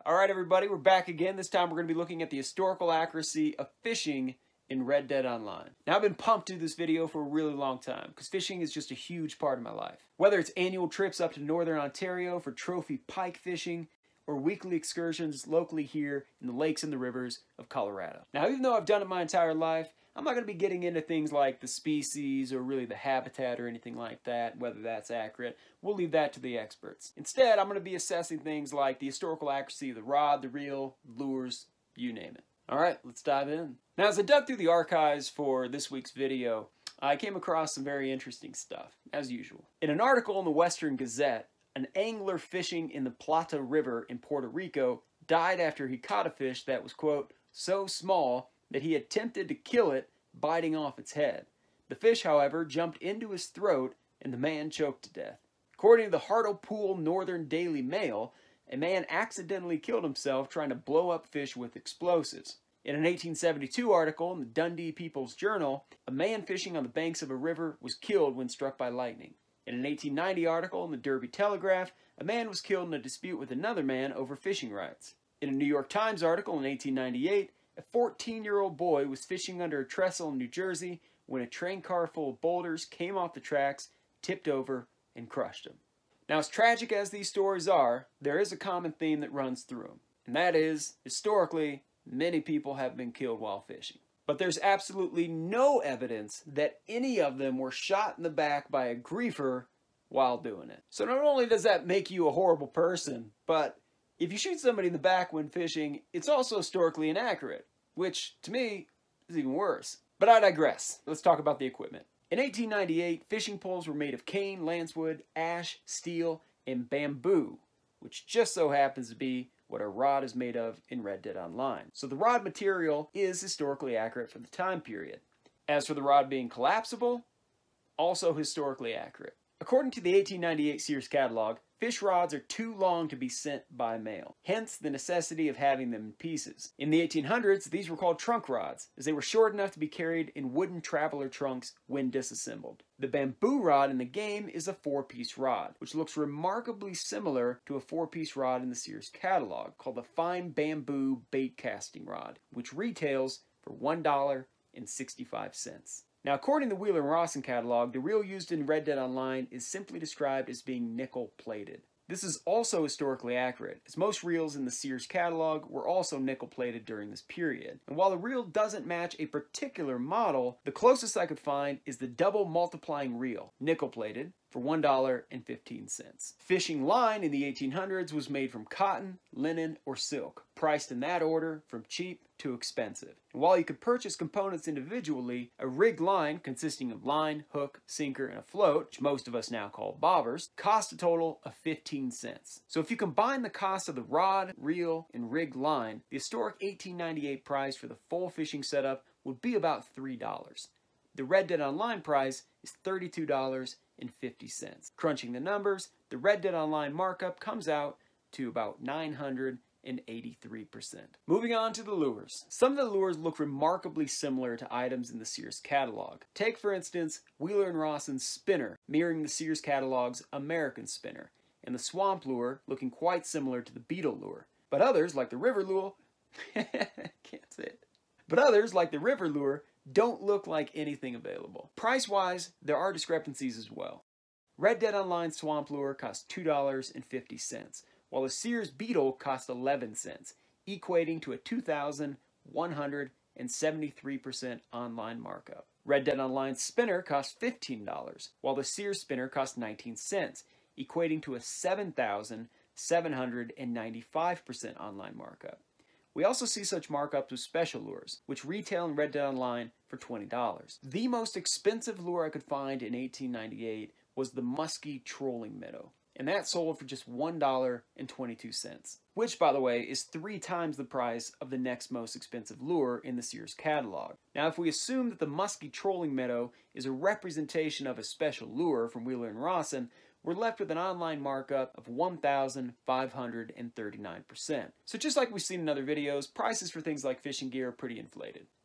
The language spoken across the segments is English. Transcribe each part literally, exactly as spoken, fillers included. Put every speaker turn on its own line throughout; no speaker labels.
Alright everybody, we're back again. This time we're going to be looking at the historical accuracy of fishing in Red Dead Online. Now I've been pumped to do this video for a really long time because fishing is just a huge part of my life. Whether it's annual trips up to Northern Ontario for trophy pike fishing or weekly excursions locally here in the lakes and the rivers of Colorado. Now even though I've done it my entire life, I'm not going to be getting into things like the species or really the habitat or anything like that, whether that's accurate. We'll leave that to the experts. Instead, I'm going to be assessing things like the historical accuracy of the rod, the reel, lures, you name it. Alright, let's dive in. Now as I dug through the archives for this week's video, I came across some very interesting stuff, as usual. In an article in the Western Gazette, an angler fishing in the Plata River in Puerto Rico died after he caught a fish that was, quote, so small that he attempted to kill it, biting off its head. The fish, however, jumped into his throat and the man choked to death. According to the Hartlepool Northern Daily Mail, a man accidentally killed himself trying to blow up fish with explosives. In an eighteen seventy-two article in the Dundee People's Journal, a man fishing on the banks of a river was killed when struck by lightning. In an eighteen ninety article in the Derby Telegraph, a man was killed in a dispute with another man over fishing rights. In a New York Times article in eighteen ninety-eight, a fourteen-year-old boy was fishing under a trestle in New Jersey when a train car full of boulders came off the tracks, tipped over, and crushed him. Now, as tragic as these stories are, there is a common theme that runs through them, and that is, historically, many people have been killed while fishing. But there's absolutely no evidence that any of them were shot in the back by a griefer while doing it. So not only does that make you a horrible person, but if you shoot somebody in the back when fishing, it's also historically inaccurate, which, to me, is even worse. But I digress. Let's talk about the equipment. In eighteen ninety-eight, fishing poles were made of cane, lancewood, ash, steel, and bamboo, which just so happens to be what a rod is made of in Red Dead Online. So the rod material is historically accurate for the time period. As for the rod being collapsible, also historically accurate. According to the eighteen ninety-eight Sears catalog, fish rods are too long to be sent by mail, hence the necessity of having them in pieces. In the eighteen hundreds, these were called trunk rods, as they were short enough to be carried in wooden traveler trunks when disassembled. The bamboo rod in the game is a four-piece rod, which looks remarkably similar to a four-piece rod in the Sears catalog, called the Fine Bamboo Bait Casting Rod, which retails for one dollar and sixty-five cents. Now, according to the Wheeler and Rawson catalog, the reel used in Red Dead Online is simply described as being nickel-plated. This is also historically accurate, as most reels in the Sears catalog were also nickel-plated during this period. And while the reel doesn't match a particular model, the closest I could find is the double multiplying reel, nickel-plated, for one dollar and fifteen cents. Fishing line in the eighteen hundreds was made from cotton, linen, or silk, priced in that order from cheap to expensive. And while you could purchase components individually, a rigged line consisting of line, hook, sinker, and a float, which most of us now call bobbers, cost a total of fifteen cents. So if you combine the cost of the rod, reel, and rigged line, the historic eighteen ninety-eight price for the full fishing setup would be about three dollars. The Red Dead Online price is thirty-two dollars and fifty cents. Crunching the numbers, the Red Dead Online markup comes out to about nine hundred eighty-three percent. Moving on to the lures. Some of the lures look remarkably similar to items in the Sears catalog. Take, for instance, Wheeler and Rawson's spinner, mirroring the Sears catalog's American spinner, and the swamp lure looking quite similar to the beetle lure. But others, like the river lure, can't say it. But others, like the river lure, don't look like anything available. Price-wise, there are discrepancies as well. Red Dead Online Swamp Lure costs two dollars and fifty cents, while the Sears Beetle costs eleven cents, equating to a two thousand one hundred seventy-three percent online markup. Red Dead Online Spinner costs fifteen dollars, while the Sears Spinner costs nineteen cents, equating to a seven thousand seven hundred ninety-five percent online markup. We also see such markups with special lures, which retail in Red Dead Online for twenty dollars. The most expensive lure I could find in eighteen ninety-eight was the Muskie Trolling Minnow, and that sold for just one dollar and twenty-two cents, which, by the way, is three times the price of the next most expensive lure in the Sears catalog. Now, if we assume that the Muskie Trolling Minnow is a representation of a special lure from Wheeler and Rawson, we're left with an online markup of one thousand five hundred thirty-nine percent. So just like we've seen in other videos, prices for things like fishing gear are pretty inflated.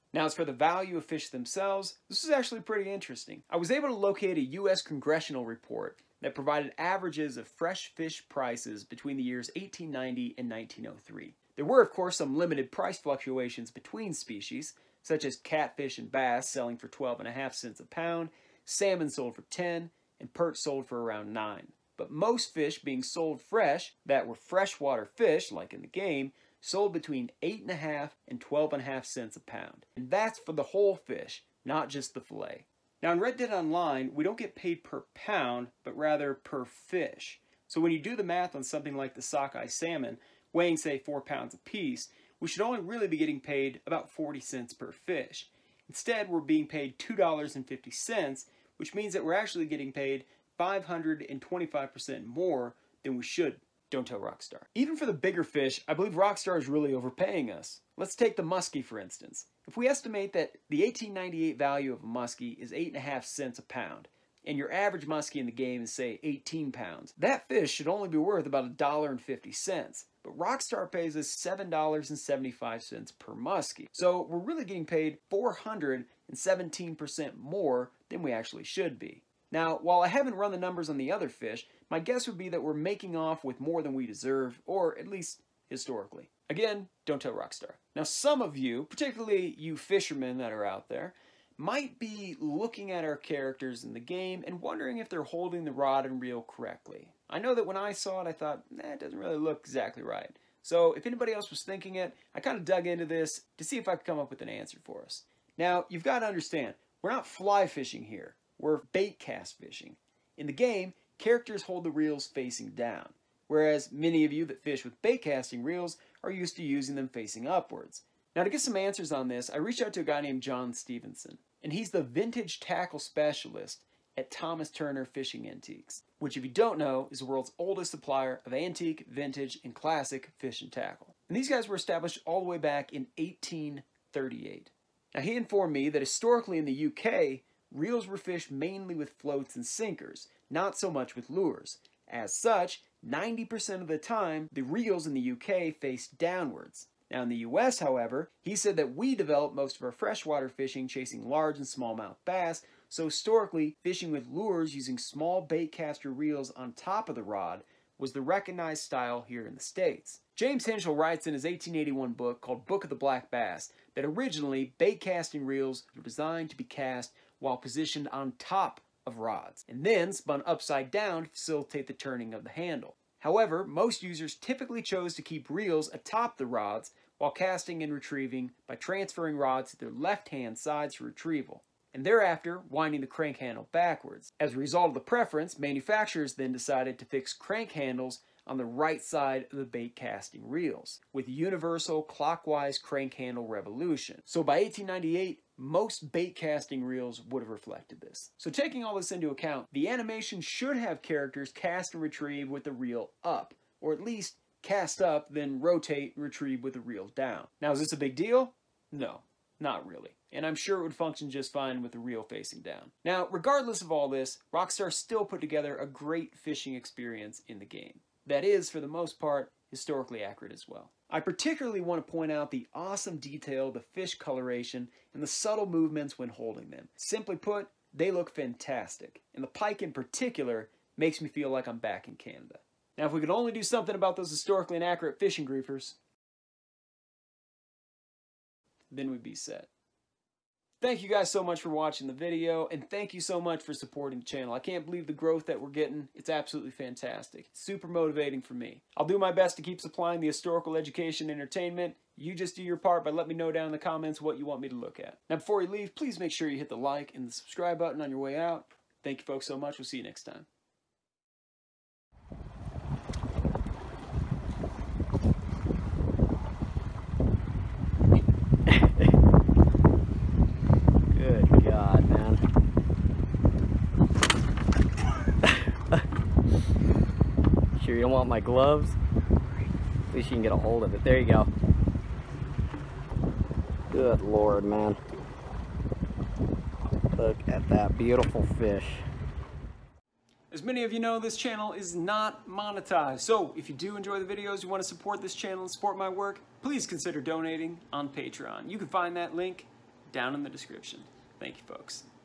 Now, as for the value of fish themselves, this is actually pretty interesting. I was able to locate a U S congressional report that provided averages of fresh fish prices between the years eighteen ninety and nineteen oh three. There were, of course, some limited price fluctuations between species, such as catfish and bass selling for twelve and a half cents a pound, salmon sold for ten, and perch sold for around nine. But most fish being sold fresh, that were freshwater fish, like in the game, sold between eight and a half and twelve and a half cents a pound. And that's for the whole fish, not just the fillet. Now in Red Dead Online, we don't get paid per pound, but rather per fish. So when you do the math on something like the sockeye salmon, weighing say four pounds apiece, we should only really be getting paid about forty cents per fish. Instead, we're being paid two dollars and fifty cents, which means that we're actually getting paid five hundred twenty-five percent more than we should. Don't tell Rockstar. Even for the bigger fish, I believe Rockstar is really overpaying us. Let's take the muskie for instance. If we estimate that the eighteen ninety-eight value of a muskie is eight and a half cents a pound, and your average muskie in the game is say eighteen pounds, that fish should only be worth about a dollar and fifty cents. But Rockstar pays us seven dollars and seventy-five cents per muskie. So we're really getting paid four hundred seventeen percent more than we actually should be. Now, while I haven't run the numbers on the other fish, my guess would be that we're making off with more than we deserve, or at least historically. Again, don't tell Rockstar. Now, some of you, particularly you fishermen that are out there, might be looking at our characters in the game and wondering if they're holding the rod and reel correctly. I know that when I saw it, I thought, nah, it doesn't really look exactly right. So if anybody else was thinking it, I kind of dug into this to see if I could come up with an answer for us. Now, you've got to understand, we're not fly fishing here. We're bait cast fishing. In the game, characters hold the reels facing down, whereas many of you that fish with bait casting reels are used to using them facing upwards. Now, to get some answers on this, I reached out to a guy named John Stevenson, and he's the vintage tackle specialist at Thomas Turner Fishing Antiques, which, if you don't know, is the world's oldest supplier of antique, vintage, and classic fish and tackle. And these guys were established all the way back in eighteen thirty-eight. Now, he informed me that historically in the U K, reels were fished mainly with floats and sinkers, not so much with lures. As such, ninety percent of the time, the reels in the U K faced downwards. Now in the U S, however, he said that we developed most of our freshwater fishing chasing large and smallmouth bass, so historically, fishing with lures using small baitcaster reels on top of the rod was the recognized style here in the States. James Henschel writes in his eighteen eighty-one book called Book of the Black Bass that originally baitcasting reels were designed to be cast while positioned on top of rods, and then spun upside down to facilitate the turning of the handle. However, most users typically chose to keep reels atop the rods while casting and retrieving by transferring rods to their left-hand sides for retrieval, and thereafter winding the crank handle backwards. As a result of the preference, manufacturers then decided to fix crank handles on the right side of the bait casting reels, with universal clockwise crank handle revolution. So by eighteen ninety-eight, most bait casting reels would have reflected this. So taking all this into account, the animation should have characters cast and retrieve with the reel up, or at least cast up, then rotate and retrieve with the reel down. Now, is this a big deal? No, not really. And I'm sure it would function just fine with the reel facing down. Now, regardless of all this, Rockstar still put together a great fishing experience in the game. That is, for the most part, historically accurate as well. I particularly want to point out the awesome detail, the fish coloration, and the subtle movements when holding them. Simply put, they look fantastic. And the pike in particular makes me feel like I'm back in Canada. Now, if we could only do something about those historically inaccurate fishing griefers, then we'd be set. Thank you guys so much for watching the video, and thank you so much for supporting the channel. I can't believe the growth that we're getting. It's absolutely fantastic. It's super motivating for me. I'll do my best to keep supplying the historical education and entertainment. You just do your part by letting me know down in the comments what you want me to look at. Now, before you leave, please make sure you hit the like and the subscribe button on your way out. Thank you folks so much. We'll see you next time. You don't want my gloves? At least you can get a hold of it. There you go. Good Lord, man. Look at that beautiful fish. As many of you know, this channel is not monetized. So if you do enjoy the videos, you want to support this channel and support my work, please consider donating on Patreon. You can find that link down in the description. Thank you, folks.